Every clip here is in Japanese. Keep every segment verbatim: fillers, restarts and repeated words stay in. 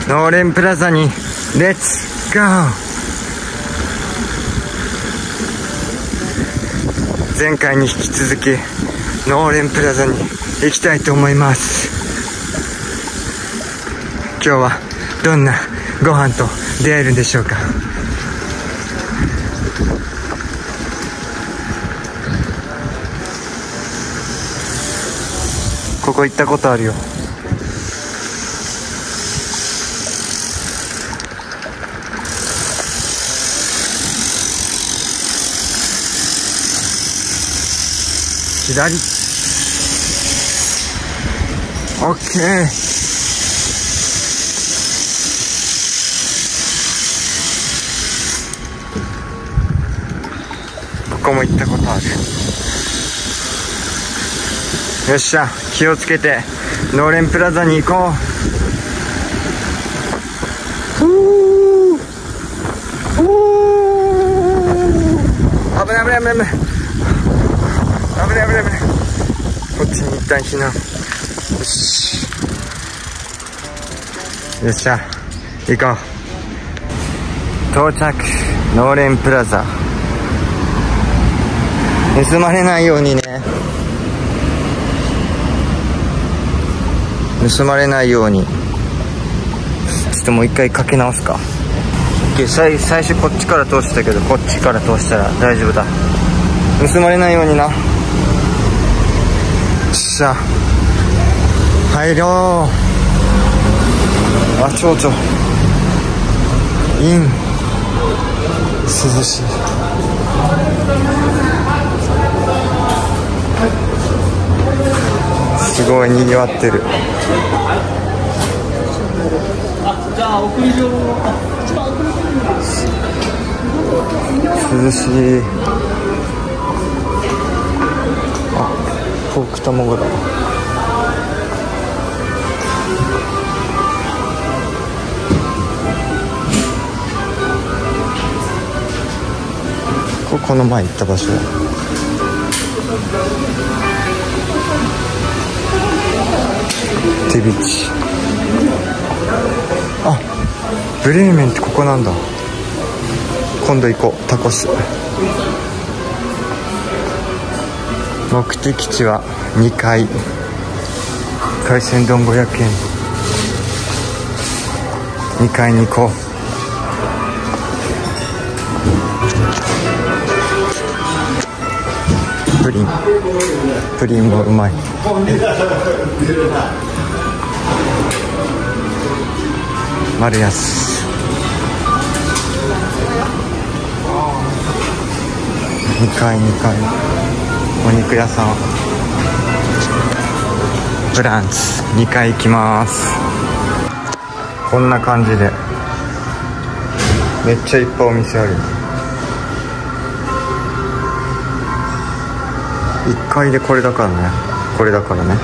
ノーレンプラザにレッツゴー。前回に引き続きノーレンプラザに行きたいと思います。今日はどんなご飯と出会えるんでしょうか。ここ行ったことあるよ。左。オッケー。ここも行ったことある。よっしゃ、気をつけてノーレンプラザに行こう。ふう。危ない危ない危ない危ない。危ない危ない危ない。こっちに一旦避難。よし。よっしゃ、行こう。到着、ノーレンプラザ。盗まれないようにね。盗まれないように。ちょっともう一回かけ直すか。最, 最初こっちから通したけど、こっちから通したら大丈夫だ。盗まれないようにな。よっしゃ、入ろう。あ、ちょうちょイン。涼しい。すごい賑わってる。涼しい。あ、ポーク卵だ。ここの前行った場所。手びち。あ、ブレーメンってここなんだ。今度行こう。タコス。目的地はにかい。海鮮丼ごひゃくえん。にかいに行こう。プリン。プリンもうまい。マルヤス。にかいにかい。お肉屋さん。ブランツにかい行きます。こんな感じでめっちゃいっぱいお店ある。いっかいでこれだからね。これだからね。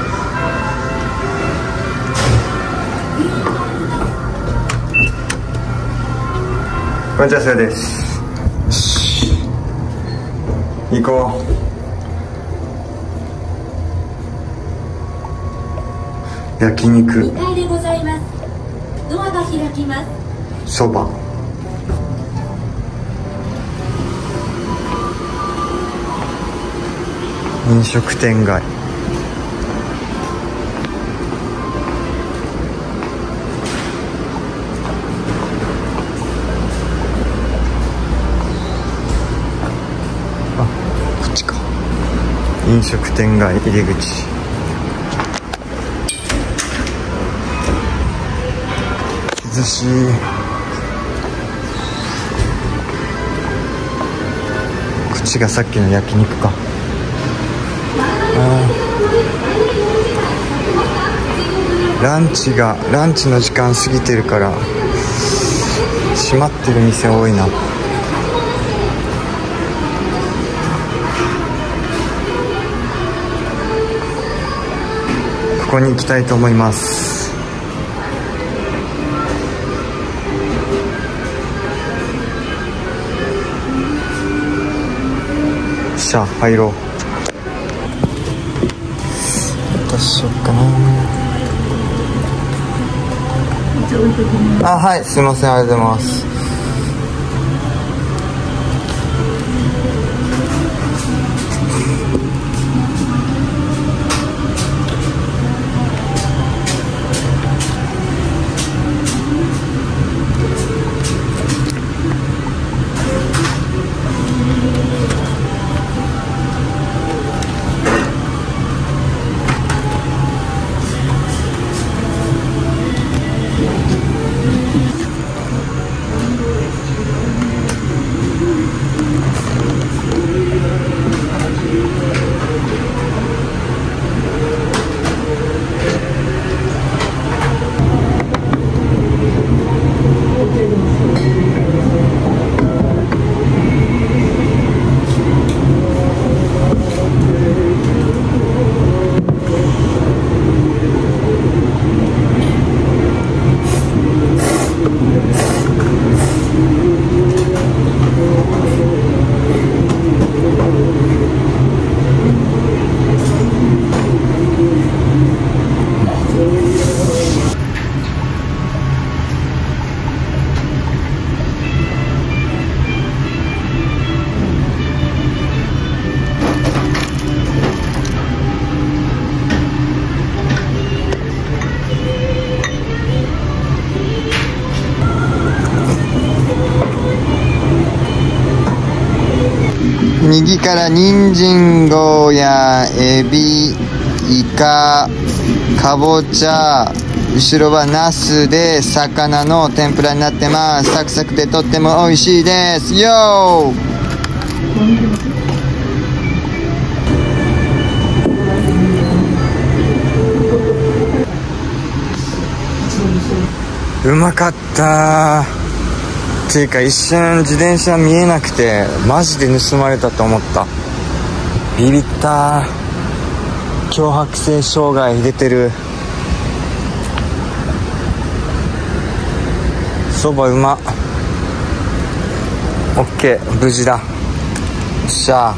こんにちは、それです。行こう。焼肉。にかいでございます。ドアが開きます。そば。飲食店街。あ、こっちか。飲食店街入り口。涼しい。こっちがさっきの焼肉か。ランチがランチの時間過ぎてるから閉まってる店多いな。ここに行きたいと思います。さあ入ろう。どうしようかな。 あ、はい、すいません、ありがとうございます。右から人参、ゴーヤ、エビ、イカ、かぼちゃ、後ろはナスで魚の天ぷらになってます。サクサクでとっても美味しいです。よー、うまかったー。っていうか一瞬自転車見えなくてマジで盗まれたと思った。ビビったー。強迫性障害出てる。そばうま。オッケー、無事だ。よっしゃ。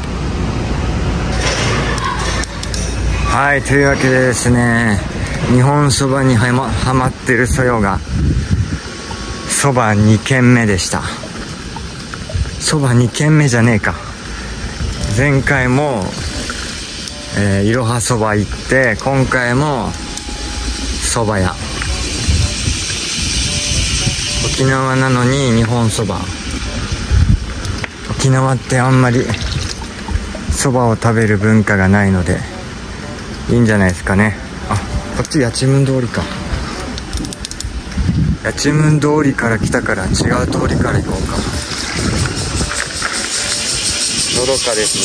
はい、というわけでですね、日本そばにはま、はまってるソヨがそばにけんめでした。そばにけんめじゃねえか。前回も、えー、いろはそば行って、今回もそば屋。沖縄なのに日本そば。沖縄ってあんまりそばを食べる文化がないのでいいんじゃないですかね。あ、こっち八千文通りか。八千文通りから来たから違う通りから行こうか。のどかです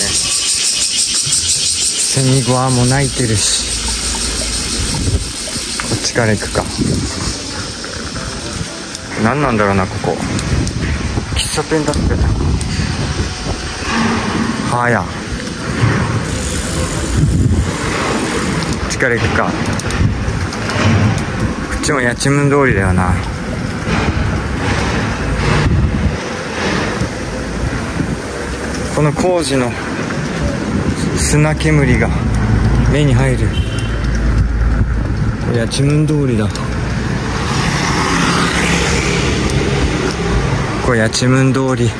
ね。セミゴアも鳴いてるし、こっちから行くか。何なんだろうな、ここ。喫茶店だってな。はや、こっちから行くか。こっちも八千文通りだよな。この工事の砂煙が目に入る。八千文通りだ。これ八千文通り。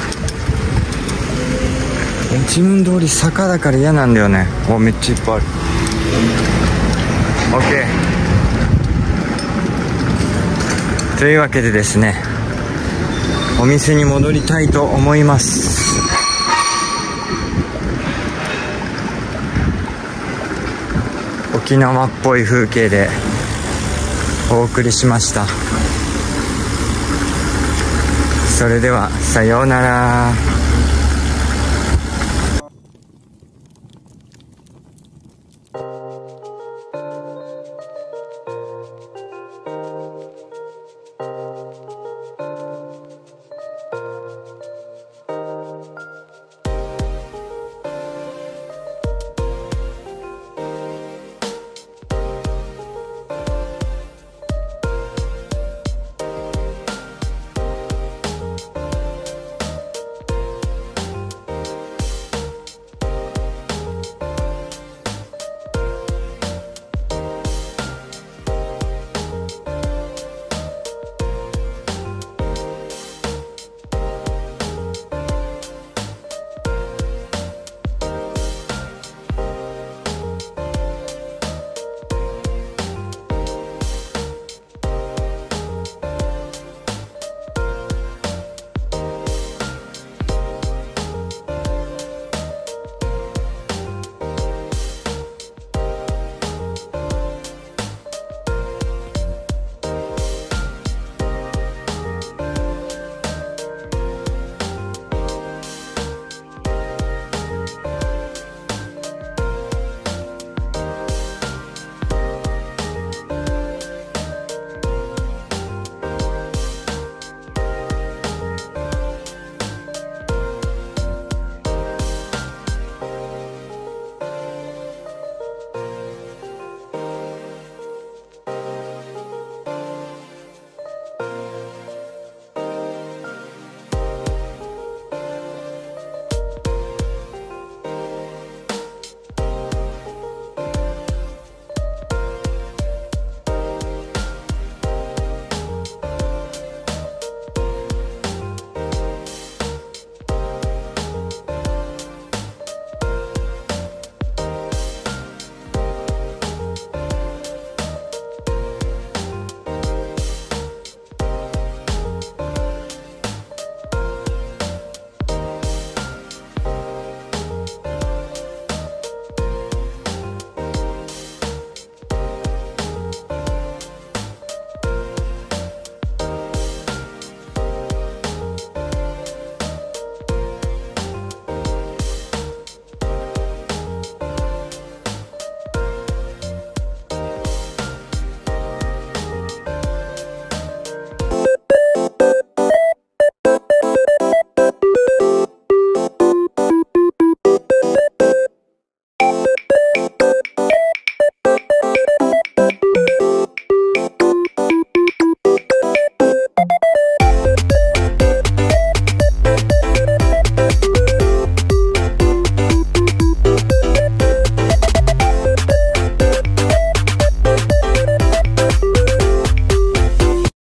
八千文通り坂だから嫌なんだよね。お、めっちゃいっぱいある。オッケー。というわけでですね、お店に戻りたいと思います。沖縄っぽい風景でお送りしました。それではさようなら。